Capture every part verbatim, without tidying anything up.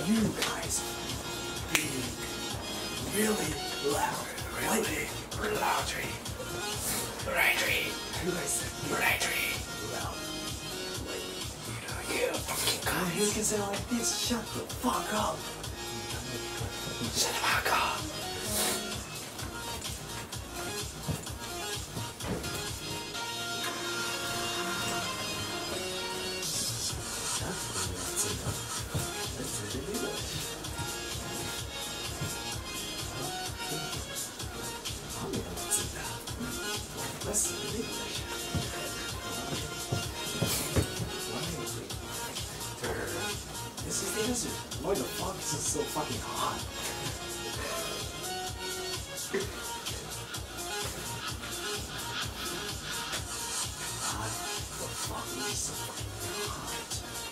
you guys being really loud. Really loudly. Loudly. Who I said loudly. Loud. Like, you fucking guys. You can say like this. Shut the fuck up. Shut the fuck up. This is the answer. Why the fuck is it so fucking hot? Why the fuck is it so fucking hot?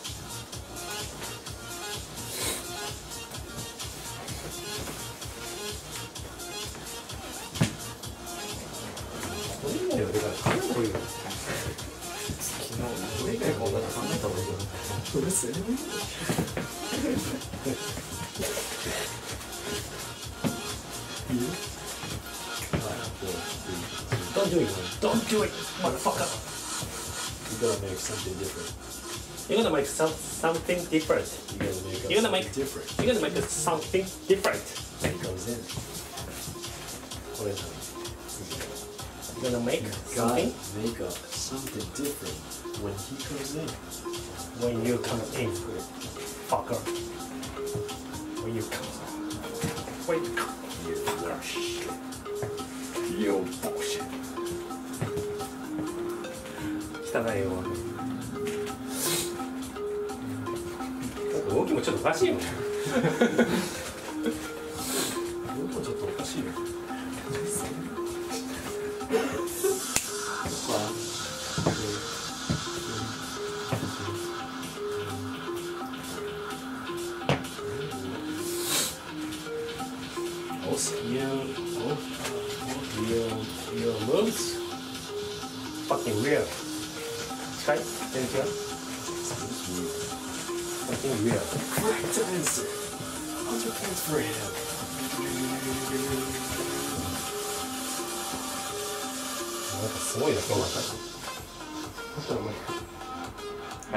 Don't do it. Don't do it, motherfucker. You gotta make something different. You're gonna make some, something different. You gotta make You're gonna make something different. You're gonna make something different. When he comes in. What is it? You're gonna make You something gotta make up something different when he comes in. when you come in, fucker. When you come, when you come, You bullshit. You bullshit. 汚いよ。動きもちょっとおかしいもん。 僕もちょっとおかしいよ。 You, you, your moves, fucking weird. 近い？全然違う？ Fucking weird. Correct answer. Hundred points for him. なんかすごいな、今日は。はい。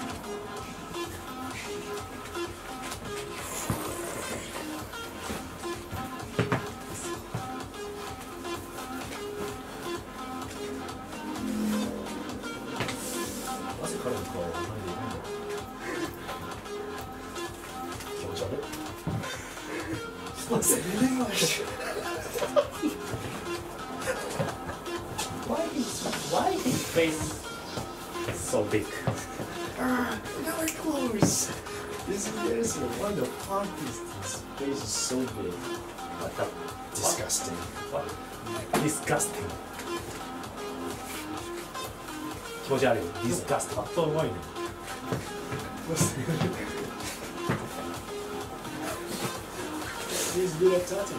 なぜ彼の顔は何でいるんだろう。気持ち悪い。Listen in English. Why is why his face is so big? Ah, now we're close. This is the answer. Why the fuck is his face is so big? What the Disgusting. what? Disgusting. 気持ち悪い。Disgusting. あったうまいね。He's good at tatting.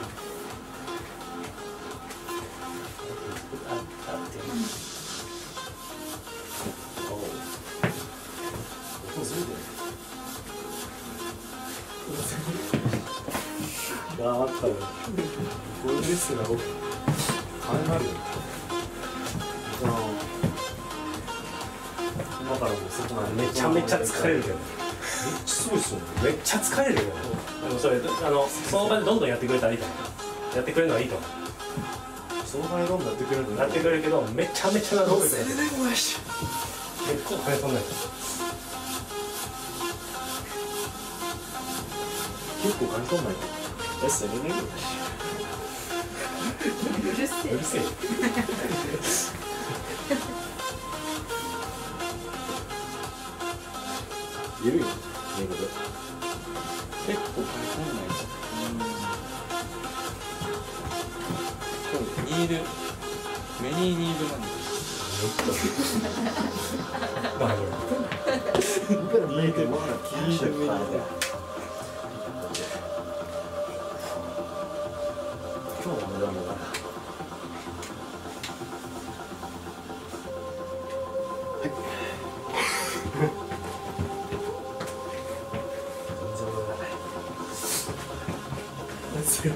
Oh. 音ずれてる。ああ、あったよ。これですら、金になるよ。今からもうそこまでめちゃめちゃ疲れるけど。 めっちゃすごいっすよね。 めっちゃ疲れるよ。でもそれあのその場でどんどんやってくれたらいいと思う。やってくれるのはいいと思う。 その場でどんどんやってくれるのやってくれるけどめちゃめちゃな労力だよ。 English. 結構金取んないと。 結構金取んないの。Listen in English. うるせえうるせえ。 いるよ、英語で。 結構買い込んないと。今日ニール、メニーニールなんで。 まあ You better make it want to catch it. 今日の値段も全然売れない。 ですよ。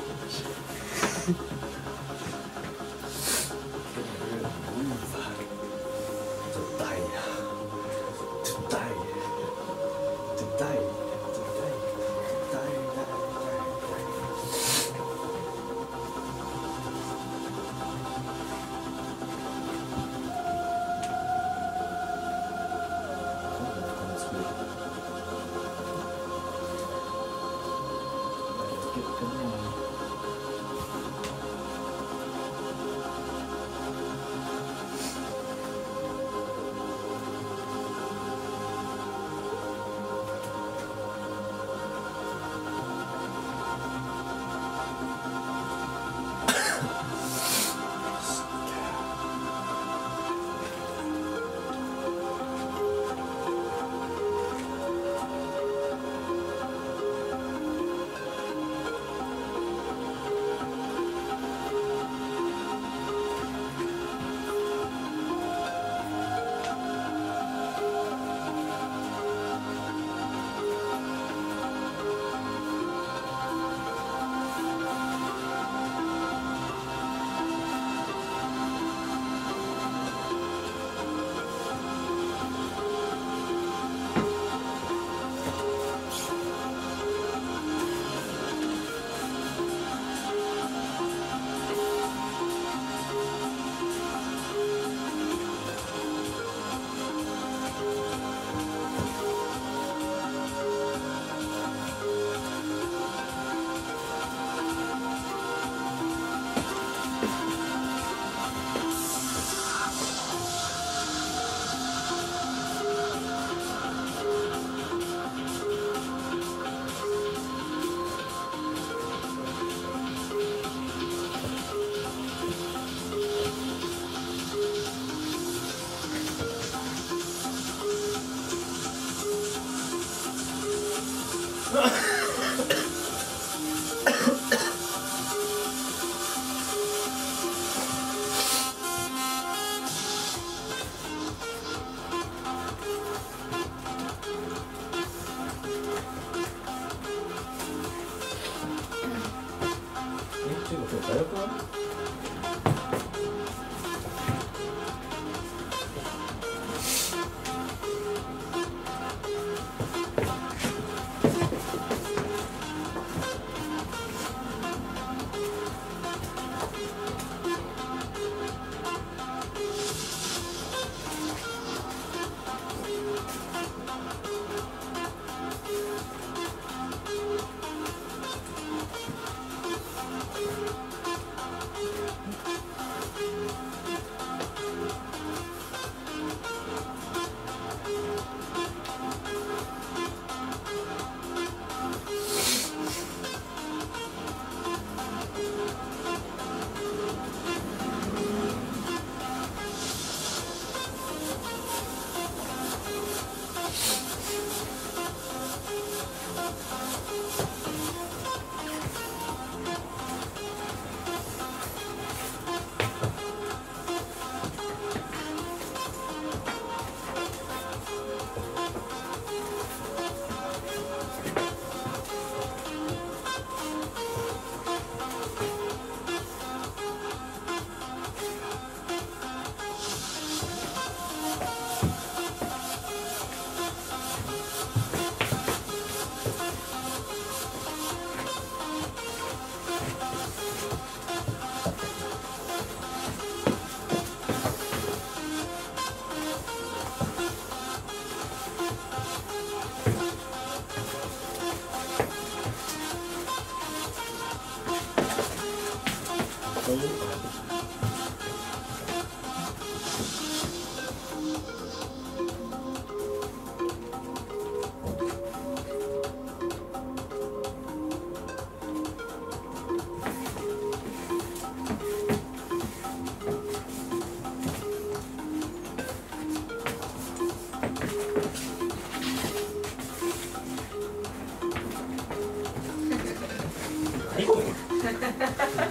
突っ込んだのと思う。 ちょ、もう一回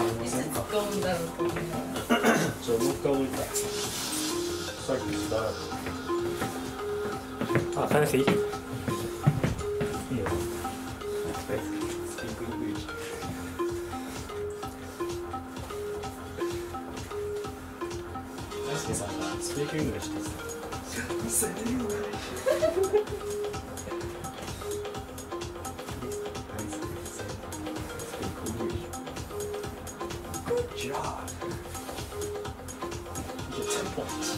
降りた。さっきした。 あ、話していい？いいよ。 スピークイングリッシュ。 Speak English です。 Say English. Good job. You get ten points.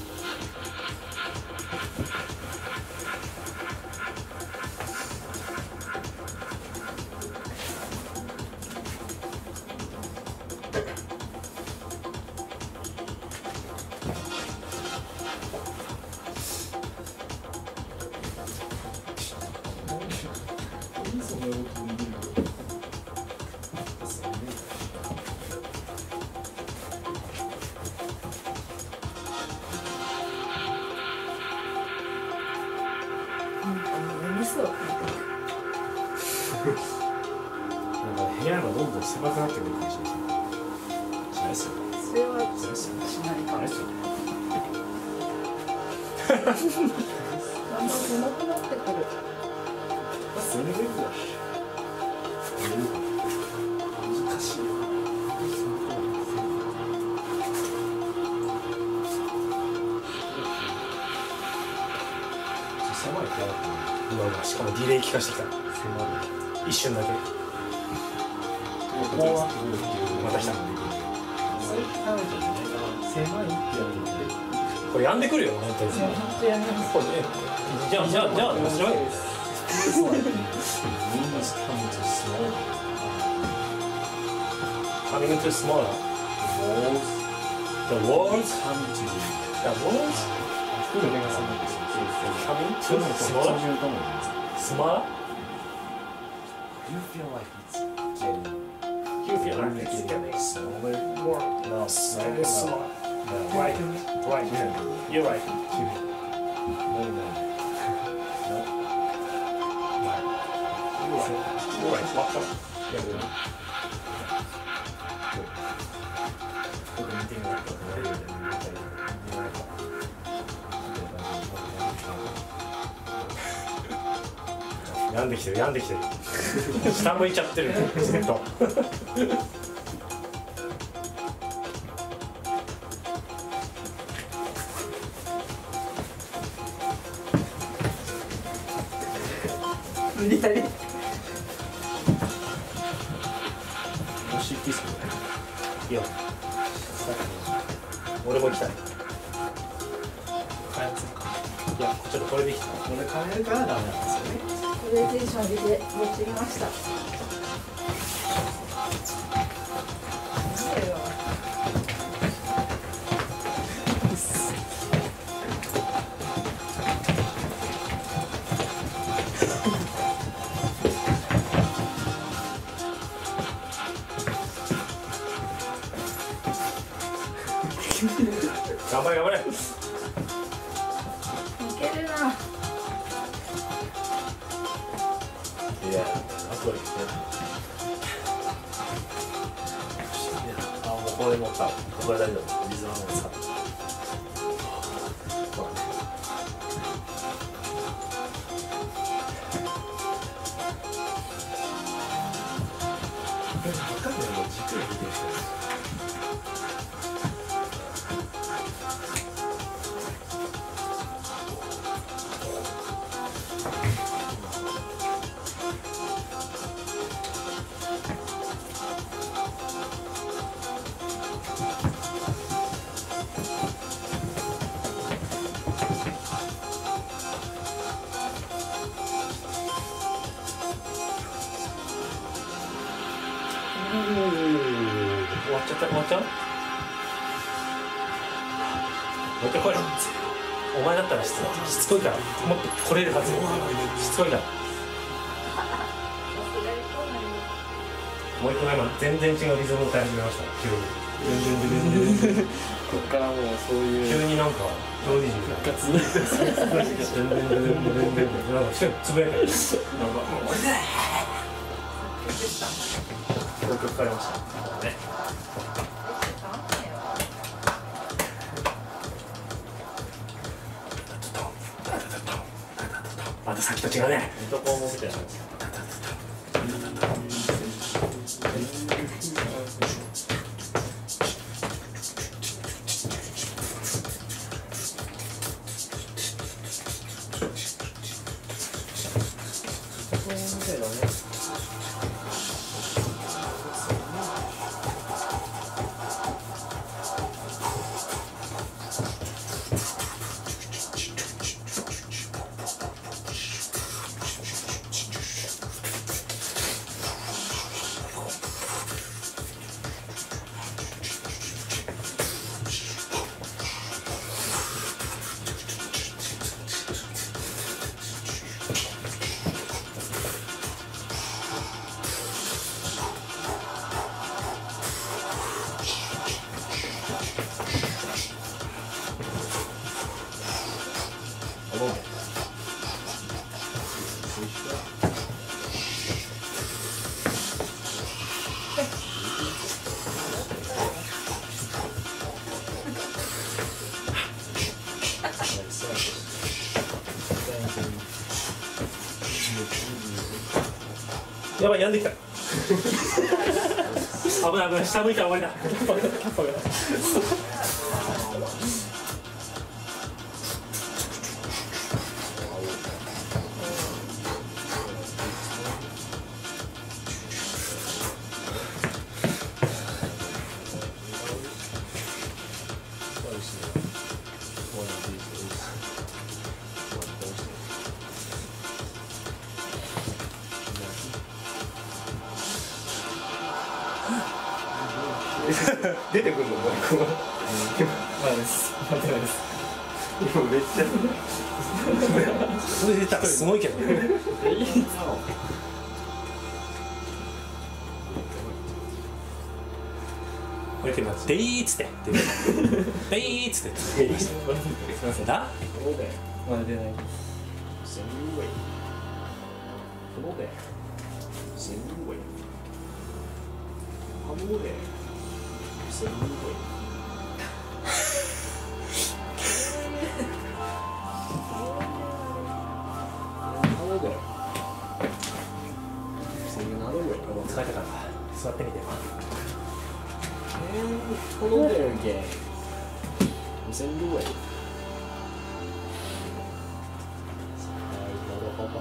部屋がどんどん狭くなってくるかもしれない。しないっすよ。 それはしないかもしれない。だんだん狭くなってくる。 それでいいだし。難しいな。 狭い部屋だったうわうわ、しかもディレイ効かしてきた。狭い。一瞬だけ。ここはまた来た。 狭いってやるので。 これやんでくるよ、本当に。 本当やめます。 これね、じゃあ、じゃあ、じゃあ、面白い。Coming to smaller. The walls. The walls. Coming to smaller. Smaller. You feel like it's getting. You feel like it's getting smaller. more. No, smaller. Smaller. Right. Right. You're right. No, no. You're right. You're right. Walk up. Yeah. 病んできてる、病んできてる。下向いちゃってる。ずっと。 無理やり。 もし行っていいっすか。いいよ。俺も行きたい。 開発か。 いや、ちょっとこれできた。 これ変えるからダメなんですよね。 これテンション上げて持ってきました。なんだよ。 頑張れ頑張れ。 いけるな。 いや、あとで来て。あ、もうこれもか。これ大丈夫。水はもうさ。 分かんないのじっくり見てる人。 終わっちゃった、終わっちゃう。もう一回来い。お前だったらしつしつこいから、もっと来れるはず。しつこいから。もう一個今全然違うリズムを歌い始めました。急に。 こっからもうそういう急になんかプロディジーが。 復活なんか一人つぶやいてる。なんかもうこれだ。この曲かかりました。ね。またさっきと違うね。 水戸黄門みたいな。 そうみたいだね。やばい、やんできた。危ない危ない、下向いたら終わりだ。キャッパがキャッパが。出てくるのもう一個。まだです。まだです。今めっちゃ。それ出たらすごいけど。これでもデイーっつって。デイーっつって。だ？まだ出ない。すごい。そうだよ。すごい。あ、もうね。すごい。疲れたから座ってみてよ。Hello there again. It's in the way. Papa.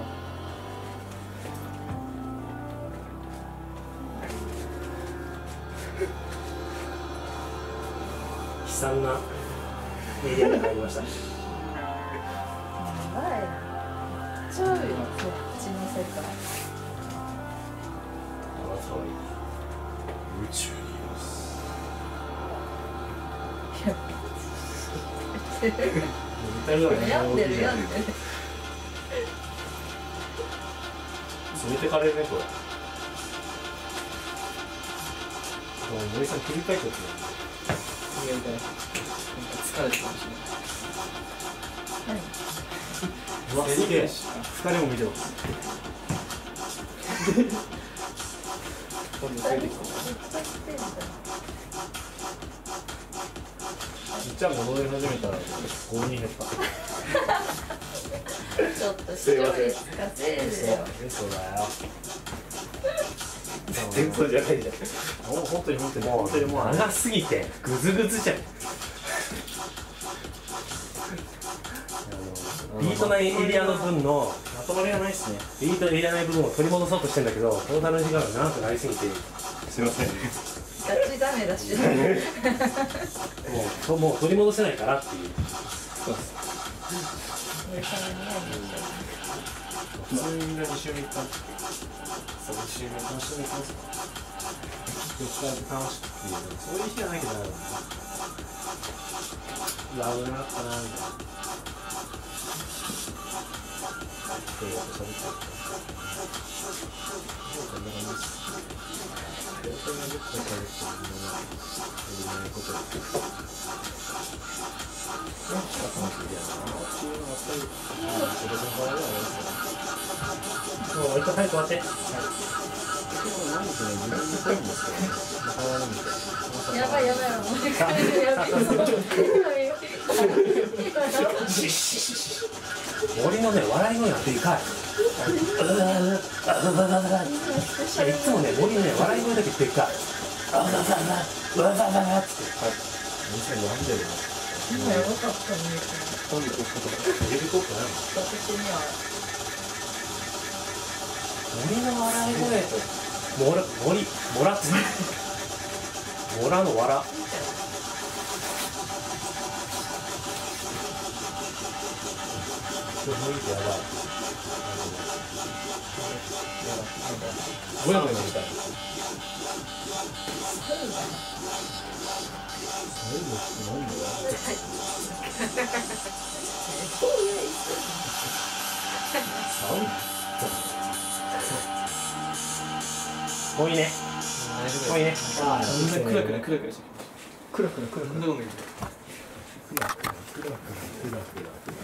悲惨なエリアに入りました。 やばい。ちょいそっちの世界。 あなたは宇宙にいます。 病んでる病んでる。 連れてかれるねこれ。森さん切り替えちゃってる。 疲れてるかもしれない。 うわ、すげえ。疲れも見てます。 今度増えてきた。 じゃあ戻り始めたらごにん減った。 ちょっと視聴率稼いでよ。 嘘だよ。全然じゃないじゃん。もう本当に本当に本当にもう長すぎてグズグズじゃん。ビートなエリアの分のまとまりがないですね。ビートエリアない部分を取り戻そうとしてんだけど、トータル時間が長くなりすぎてすいません。 ガチダメだし。もうもう取り戻せないからっていう。そうです。普通にみんなに週目行ったんですけど、そうに週目楽しみに行きますか。よっか楽しくっていうそういう日じゃないけどな。うわ危なかったなみたいな。映画としゃべったりとか。もうこんな感じです。本当によくしゃべってるのがいないことです。ね、楽しいやつなっていうのはやっぱり仕事の場合ではありますよね。もう一回早く終わって。はい。結構何日ね、自分で来るんですけど、変わるんで。 やばいやばいやばい。 森のね、笑い声がでかい。いつもね、森のね、笑い声だけでかい。あわわわわわわわわって。みんな病んでるな。 今やばかったね。 トンビコップとか。テレビコップないの？ 私には。 鳥の笑い声とモラ森モラつモラの笑雰囲気やばい。ボヤボヤみたい。もういいね。もういいね。 ああ、みんなクラクラクラクラしてクラクラクラクラどんどんクラクラクラクラクラ